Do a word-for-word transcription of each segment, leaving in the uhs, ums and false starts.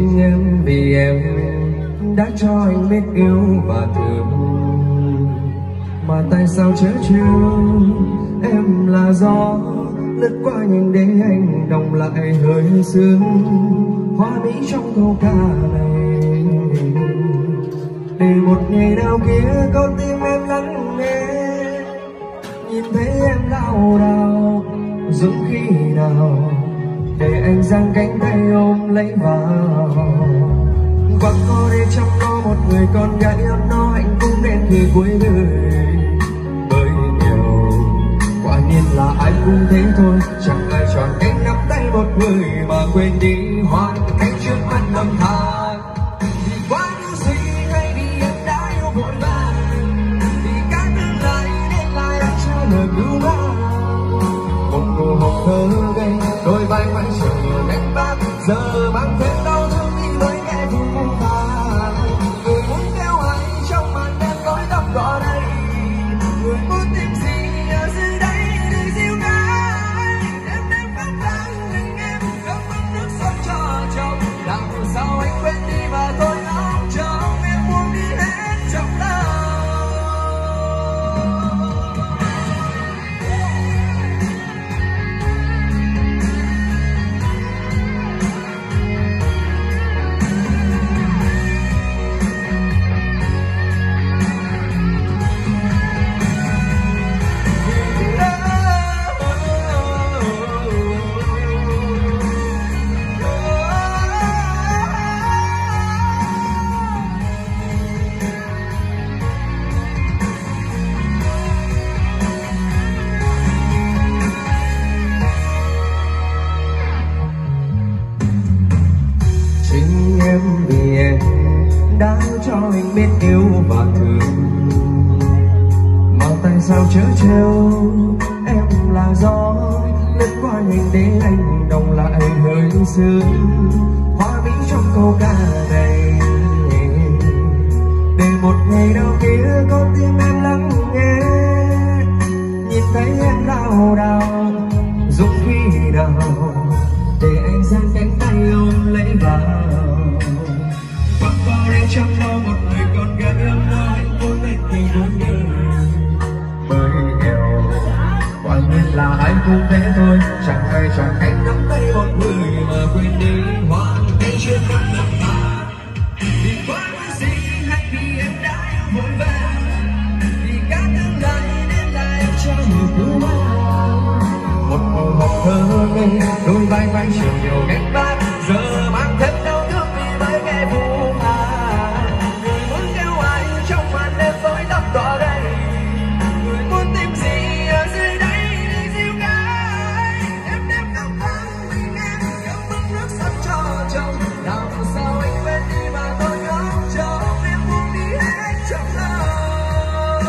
Chính em vì em đã cho anh biết yêu và thương, mà tại sao chớ trêu em là gió lướt qua nhanh để anh đồng lại hơi sương hoa mỹ trong câu ca này. Để một ngày nào kia con tim em lắng nghe, nhìn thấy em lao đao dũng khí nào để anh giang cánh tay ôm lấy vào. Và có để chăm lo một người con gái ấm no hạnh phúc đến khi cuối đời. Bởi điều quả nhiên là ai cũng thế thôi, chẳng ai chọn cách nắm tay một người mà quên đi hoàn cảnh trước mắt lầm than. Vì quá ngu si hay vì em đã yêu vội vàng, vì cả tương lai nên lại đã cho lời cứu vãn. Một nụ hôn thơ ngây đôi vai vẫn chờ nhiều đánh bác, giờ mang thêm đau thương đi mới nghe vùng mong tàn. Người muốn theo ai trong màn đêm tối tăm đỏ đây, người muốn tìm gì ở dưới đây để dịu ngái. Đêm đêm phát vang mình em không mong nước sông cho chồng, làm sao anh quên đi mà tôi ngóng trông em buông đi hết trong lòng. Em vì em đã cho anh biết yêu và thương, mà tại sao chớ trêu em là gió lướt qua nhanh để anh đồng lại hơi sương hoa mỹ trong câu ca này. Để một ngày nào kia con tim em lắng nghe, nhìn thấy em lao đao dũng khí nào để anh giang cánh tay ôm lấy vào. Chăm lo một người con gái ấm no hạnh phúc đến khi cuối đời. Bởi điều quả nhiên là ai cũng thế thôi, chẳng ai chọn cách nắm tay một người mà quên đi hoàn cảnh trước mắt lầm than. Vì quá ngu si hay vì em đã yêu vội vàng, vì cả tương lai nên là em cho người cứu vãn. Một màu hồng thơ ngây đôi vai vai chiều nhiều gánh vác, giờ mang thêm đau thương vì mới nghe vô vàn. Tỏ đây người muốn tìm gì ở dưới đây để dịu ngái. Em đêm không vắng mình em không mong nước sắp cho chồng, làm sao anh quên đi mà tôi ngóng trông em buông đi hết trong lòng.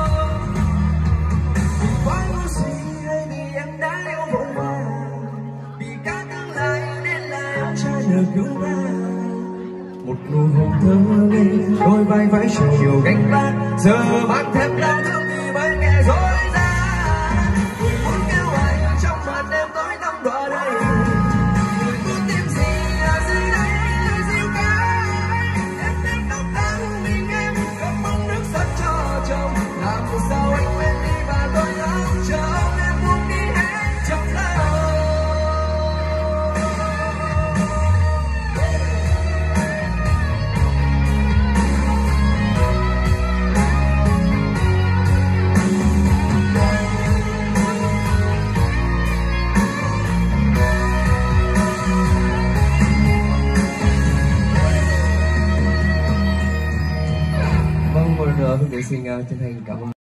Vì quá ngu si hay vì em đã yêu vội vàng, vì cả tương lai nên là em trai nhờ cứu vãn. Một nụ hôn thơ ngây đôi vai vai chiều nhiều gánh vác, giờ mang thêm đau thương thì mới nghe dối gian. Người muốn kêu anh trong màn đêm tối tăm đỏ đây, người muốn tìm gì ở dưới đây để dịu ngái. Em đêm tóc trắng mình em không mong nước sắp cho chồng, làm sao anh quên đi và tôi ngóng trông em buông đi hết trong lòng. Vâng, một lần nữa mình xin chân thành cảm ơn.